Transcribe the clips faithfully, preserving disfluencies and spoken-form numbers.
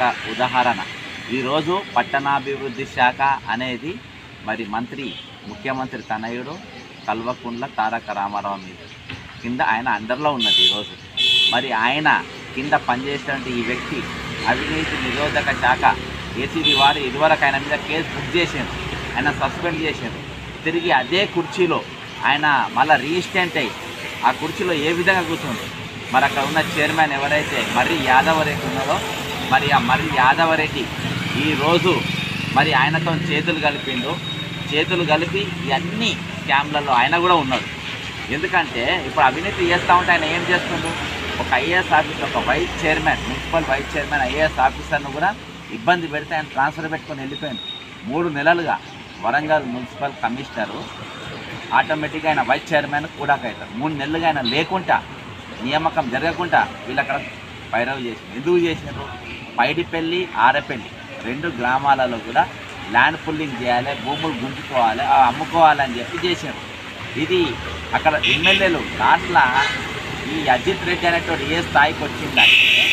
ఉదాహరణ. ఈరోజు పట్టణాభివృద్ధి శాఖ అనేది మరి మంత్రి ముఖ్యమంత్రి తనయుడు కల్వకుంట్ల తారక రామారావు మీద కింద ఆయన అండర్లో ఉన్నది. ఈరోజు మరి ఆయన కింద పనిచేసినటువంటి ఈ వ్యక్తి అవినీతి నిరోధక శాఖ ఏసీబీ వారు ఇదివరకు ఆయన మీద కేసు బుక్ చేశారు, ఆయన సస్పెండ్ చేశారు. తిరిగి అదే కుర్చీలో ఆయన మళ్ళీ రీఇన్స్టెంట్ అయ్యి ఆ కుర్చీలో ఏ విధంగా కూర్చుంది. మరి అక్కడ ఉన్న చైర్మన్ ఎవరైతే మర్రి యాదవరెడ్డి ఉన్నారో మరి ఆ మర్రి యాదవరెడ్డి ఈరోజు మరి ఆయనతో చేతులు కలిపిండు. చేతులు కలిపి ఇవన్నీ స్కామ్లలో ఆయన కూడా ఉన్నాడు. ఎందుకంటే ఇప్పుడు అవినీతి చేస్తూ ఉంటే ఆయన ఏం చేస్తుండు, ఒక ఐఏఎస్ ఆఫీసర్, ఒక vice chairman, municipal vice chairman IAS ఆఫీసర్ను కూడా ఇబ్బంది పెడితే ఆయన ట్రాన్స్ఫర్ పెట్టుకొని వెళ్ళిపోయాడు. మూడు నెలలుగా వరంగల్ మున్సిపల్ కమిషనరు ఆటోమేటిక్గా ఆయన వైస్ చైర్మన్ కూడా అవుతారు. మూడు నెలలుగా ఆయన లేకుండా నియామకం జరగకుండా వీళ్ళు అక్కడ పైరవి చేసింది. ఎందుకు చేసినారు, పైడిపల్లి ఆరపల్లి రెండు గ్రామాలలో కూడా ల్యాండ్ పుల్లింగ్ చేయాలి, భూములు గుంజుకోవాలి, అమ్ముకోవాలని చెప్పి చేశారు. ఇది అక్కడ ఎమ్మెల్యేలు లాస్ట్లో ఈ అజిత్ రెడ్డి అనేటువంటి ఏ స్థాయికి వచ్చిందంటే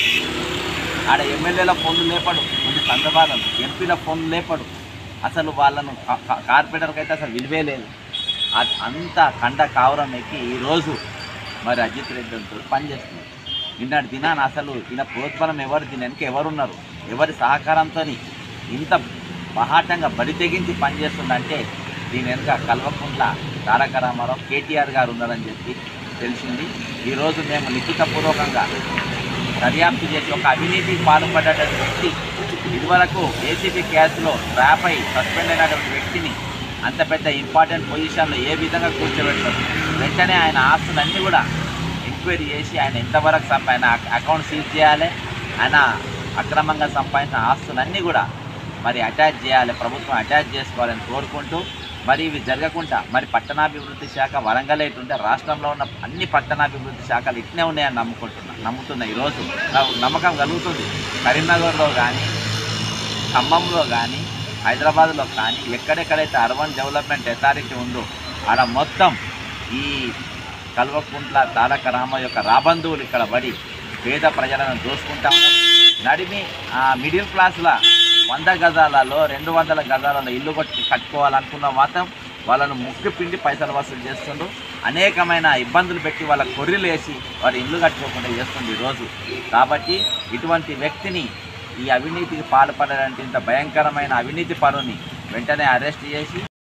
ఆడ ఎమ్మెల్యేల ఫోన్లు లేపడు, కొన్ని సందర్భాలను ఎంపీల ఫోన్లు లేపడు, అసలు వాళ్ళను కార్పొరేటర్కి అయితే అసలు విలువే లేదు. అంత కండ కావరం ఎక్కి ఈరోజు మరి అజిత్ రెడ్డితో పనిచేస్తున్నారు. నిన్నటి దినాన్ని అసలు ఈయన ప్రోత్సాహం ఎవరు, దీని వెనక ఎవరున్నారు, ఎవరి సహకారంతో ఇంత మహాటంగా బడి తెగించి పనిచేస్తుందంటే దీని వెనుక కల్వకుంట్ల తారక రామారావు కేటీఆర్ గారు ఉన్నారని చెప్పి తెలిసింది. ఈరోజు మేము లిఖితపూర్వకంగా దర్యాప్తు చేసి ఒక అవినీతికి పాల్పడ్డటువంటి వ్యక్తి ఇదివరకు ఏసీబీ కేసులో ట్రాప్ అయి సస్పెండ్ అయినటువంటి వ్యక్తిని అంత పెద్ద ఇంపార్టెంట్ పొజిషన్లో ఏ విధంగా కూర్చోబెట్టారు. వెంటనే ఆయన ఆస్తులన్నీ కూడా ఎంక్వైరీ చేసి ఆయన ఎంతవరకు సంపా ఆయన అకౌంట్ సీజ్ చేయాలి, ఆయన అక్రమంగా సంపాదించిన ఆస్తులన్నీ కూడా మరి అటాచ్ చేయాలి, ప్రభుత్వం అటాచ్ చేసుకోవాలని కోరుకుంటూ మరి ఇవి జరగకుండా మరి పట్టణాభివృద్ధి శాఖ వరంగల్ ఉంటే రాష్ట్రంలో ఉన్న అన్ని పట్టణాభివృద్ధి శాఖలు ఇట్నే ఉన్నాయని నమ్ముకుంటున్నా నమ్ముతున్నా ఈరోజు నమ్మకం కలుగుతుంది. కరీంనగర్లో కానీ, ఖమ్మంలో కానీ, హైదరాబాద్లో కానీ ఎక్కడెక్కడైతే అర్బన్ డెవలప్మెంట్ అథారిటీ ఉందో ఆడ మొత్తం ఈ కల్వకుంట్ల తారక రామ యొక్క రాబంధువులు ఇక్కడ పడి పేద ప్రజలను దోసుకుంటా ఉన్నారు. నడిమి మిడిల్ క్లాస్ల వంద గజాలలో రెండు వందల గజాలలో ఇల్లు కొట్టి కట్టుకోవాలనుకున్న మాత్రం వాళ్ళను ముక్కు పిండి పైసలు వసూలు చేస్తుండ్రు. అనేకమైన ఇబ్బందులు పెట్టి వాళ్ళ కొర్రీలు వేసి వారి ఇల్లు కట్టుకోకుండా చేస్తుంది ఈరోజు. కాబట్టి ఇటువంటి వ్యక్తిని ఈ అవినీతికి పాల్పడడానికి ఇంత భయంకరమైన అవినీతి పరుని వెంటనే అరెస్ట్ చేసి